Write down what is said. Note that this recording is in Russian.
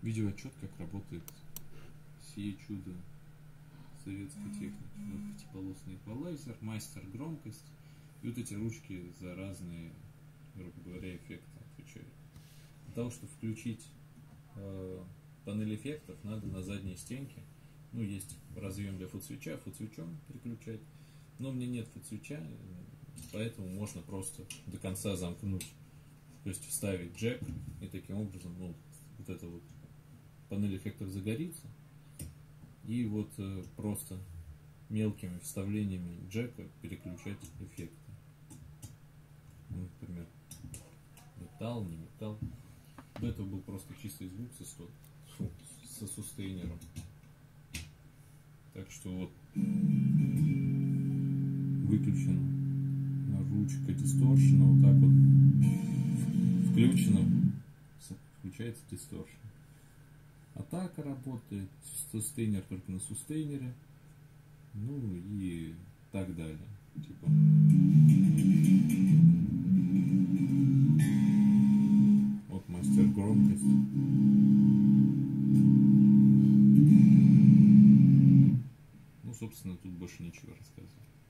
Видеоотчет, как работает сие чудо советской техники. Вот пятиполосный эквалайзер, мастер громкость. И вот эти ручки за разные, грубо говоря, эффекты отвечают. Для того, чтобы включить панель эффектов, надо на задней стенке. Ну, есть разъем для футсвича, футсвичом переключать. Но у меня нет футсвича, поэтому можно просто до конца замкнуть. То есть вставить джек, и таким образом, ну, вот эта вот панель эффектов загорится. И вот просто мелкими вставлениями джека переключать эффекты. Ну, например, металл, не металл. До этого был просто чистый звук со сустейнером. Так что вот выключена ручка дисторшена, вот так вот включена, включается дисторшн. Атака работает, сустейнер только на сустейнере, ну и так далее. Типа. Вот мастер громкость. Ну, собственно, тут больше нечего рассказывать.